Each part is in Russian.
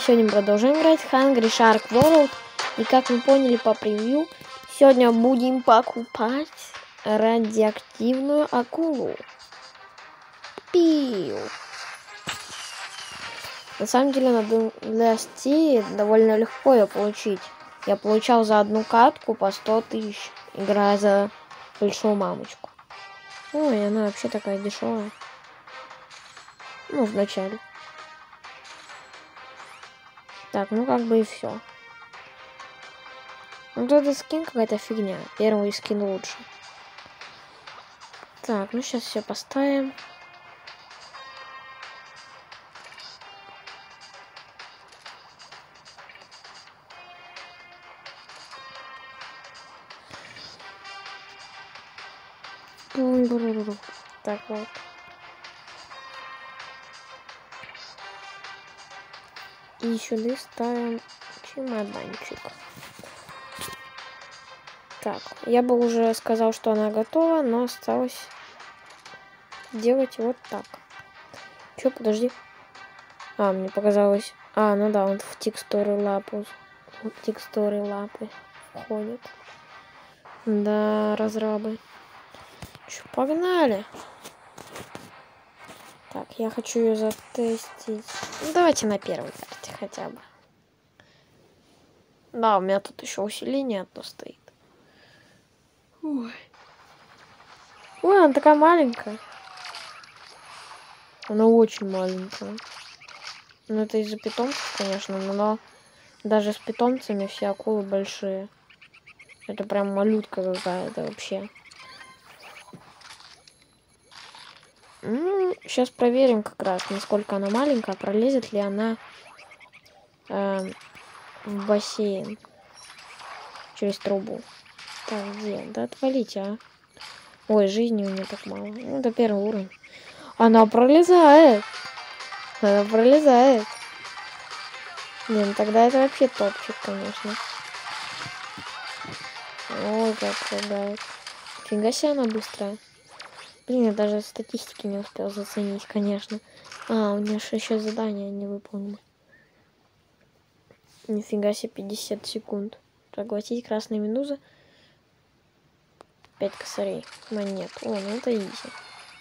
Сегодня мы продолжаем играть в Hungry Shark World. И как вы поняли по превью, сегодня будем покупать радиоактивную акулу. Пиу. На самом деле на Династии довольно легко ее получить. Я получал за одну катку по 100 тысяч, играя за большую мамочку. Ой, она вообще такая дешевая. Ну, вначале. Так, ну как бы и все. Ну тут и скин какая-то фигня. Первый скин лучше. Так, ну сейчас все поставим. Так вот. И сюда ставим чемоданчик. Так, я бы уже сказал, что она готова, но осталось делать вот так. Чё, подожди. А, мне показалось... А, ну да, он в текстуры лапы. В текстуры лапы входит. Да, разрабы. Чё, погнали. Так, я хочу ее затестить. Ну, давайте на первой карте хотя бы. Да, у меня тут еще усиление одно стоит. Ой. Ой, она такая маленькая. Она очень маленькая. Ну, это из-за питомцев, конечно, но даже с питомцами все акулы большие. Это прям малютка какая-то вообще. Сейчас проверим как раз, насколько она маленькая, пролезет ли она в бассейн через трубу. Так, где? Да отвалите, а. Ой, жизни у нее так мало. Ну, это первый уровень. Она пролезает. Она пролезает. Не, ну тогда это вообще топчик, конечно. Ой, как лагает. Фига себе она быстрая. Блин, я даже статистики не успел заценить, конечно. А, у нее еще задание не выполнено. Нифига себе, 50 секунд. Проглотить красные медузы. 5 косарей. Монет. О, ну это изи.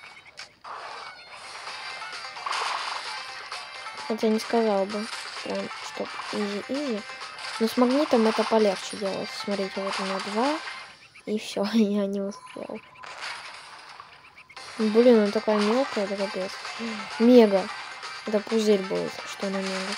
Хотя не сказал бы, прям, что изи-изи. Но с магнитом это полегче делать. Смотрите, вот у меня 2. И все, я не успел. Блин, она такая мелкая, это капец. Мега. Это пузырь будет, что она мега.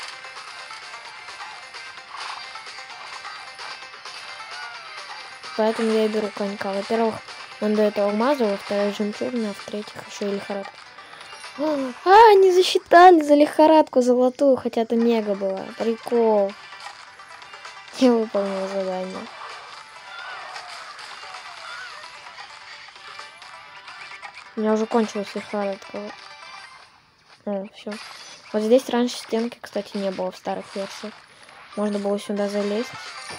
Поэтому я и беру конька. Во-первых, он дает алмазы, во-вторых, жемчужина, а в-третьих, еще и лихорадку. А, не засчитали за лихорадку золотую, хотя это мега была. Прикол. Я выполнил задание. У меня уже кончилась лихорадка. О, все. Вот здесь раньше стенки, кстати, не было в старых версиях. Можно было сюда залезть.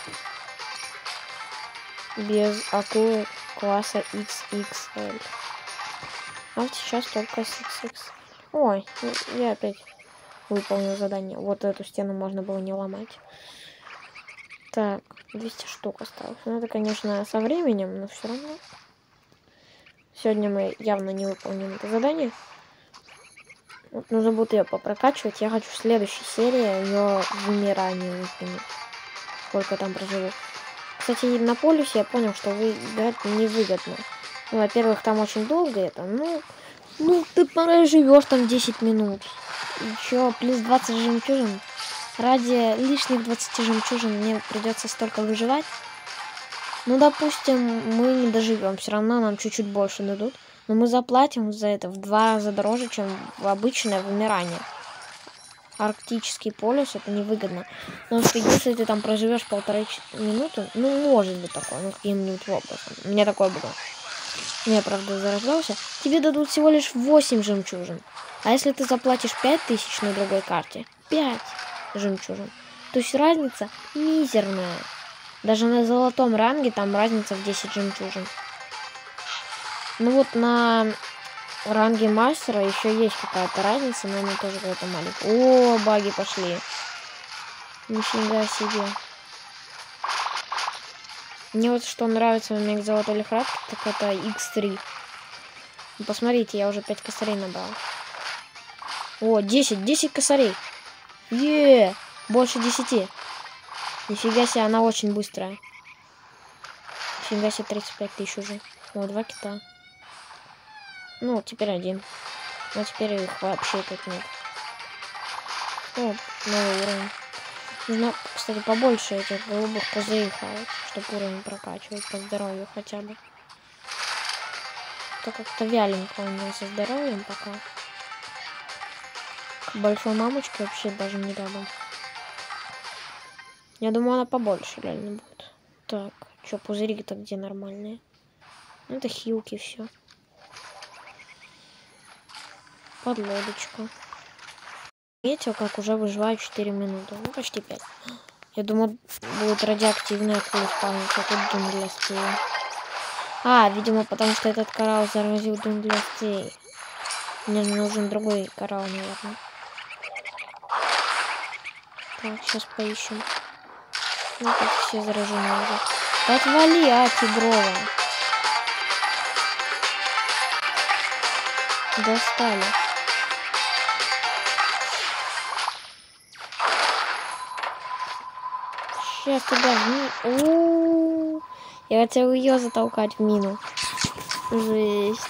Без акулы класса XXL. А вот сейчас только с XX. Ой, я опять выполнил задание. Вот эту стену можно было не ломать. Так, 200 штук осталось. Ну, это, конечно, со временем, но все равно. Сегодня мы явно не выполним это задание. Вот нужно будет ее попрокачивать. Я хочу в следующей серии ее вымирание выкинуть. Сколько там проживу. Кстати, на полюсе я понял, что играть невыгодно. Ну, во-первых, там очень долго это. Ну, ты проживешь там 10 минут. И чё, плюс 20 жемчужин. Ради лишних 20 жемчужин мне придется столько выживать. Ну, допустим, мы не доживем. Все равно нам чуть-чуть больше дадут. Но мы заплатим за это в 2 раза дороже, чем в обычное вымирание. Арктический полюс это невыгодно. Потому что если ты там проживешь 1,5 минуты, ну, может быть такое, ну, каким-нибудь образом. У меня такое было. Я, правда, зарождался. Тебе дадут всего лишь 8 жемчужин. А если ты заплатишь 5000 на другой карте, 5 жемчужин. То есть разница мизерная. Даже на золотом ранге там разница в 10 жемчужин. Ну вот на ранге мастера еще есть какая-то разница, но она тоже какая-то маленькая. О, баги пошли. Нифига себе. Мне вот что нравится в мег золотой лихорадки, так это X3. Ну, посмотрите, я уже 5 косарей набрал. О, 10 косарей. Больше 10. Нифига себе, она очень быстрая. Нифига себе, 35 тысяч уже. О, 2 кита. Ну, теперь 1. Но теперь их вообще тут нет. О, новый уровень. Нужно, кстати, побольше этих голубых козырей хавать, чтобы уровень прокачивать по здоровью хотя бы. Это как-то вяленько у меня со здоровьем пока. К большой мамочке вообще даже не рядом. Я думаю, она побольше реально будет. Так, что, пузыри-то где нормальные? Ну, это хилки, все. Подлодочка. Видите, как уже выживаю 4 минуты. Ну, почти 5. Я думаю, будет радиоактивная акула спавниться. А тут джунглястей. Видимо, потому что этот коралл заразил джунглястей. Мне нужен другой коралл, наверное. Так, сейчас поищем. Ну, тут все заражены уже. Отвали, тигровая. Достали. Сейчас туда в мину. Я хотел ее затолкать в мину. Жесть.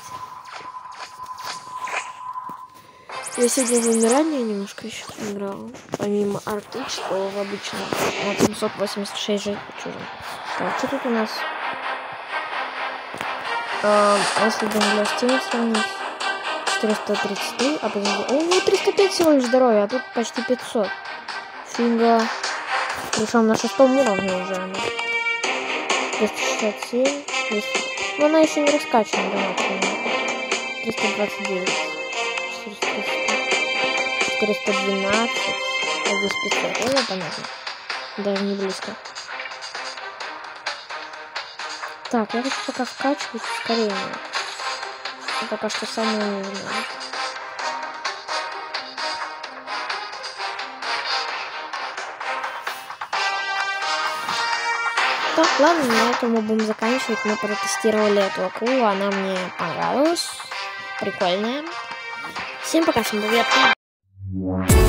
Я сегодня в вымирание немножко еще играл. Помимо арктического в обычном. Вот 786 жить хочу. Так, что тут у нас? Если джунглястей сравнить. 433, а потом... 305 всего лишь здоровья, а тут почти 500. Фига. Причем на 6-м уровне уже она. 267, 200. Но она еще не раскачана до максимума. 329, 412, а здесь 500. Ну, понятно. Даже не близко. Так, я хочу пока вкачивать ускорение. Это пока что самое нужное. Так, ладно, на этом мы будем заканчивать. Мы протестировали эту акулу, она мне понравилась. Прикольная. Всем пока, всем привет.